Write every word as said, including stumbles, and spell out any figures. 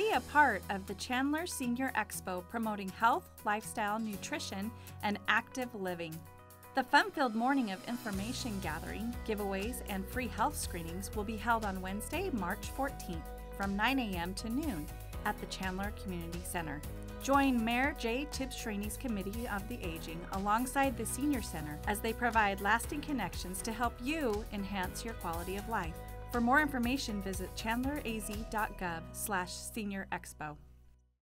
Be a part of the Chandler Senior Expo promoting health, lifestyle, nutrition, and active living. The fun-filled morning of information gathering, giveaways, and free health screenings will be held on Wednesday, March fourteenth from nine a m to noon at the Chandler Community Center. Join Mayor J. Tibshraeny's Committee of the Aging alongside the Senior Center as they provide lasting connections to help you enhance your quality of life. For more information, visit chandler a z dot gov slash senior expo.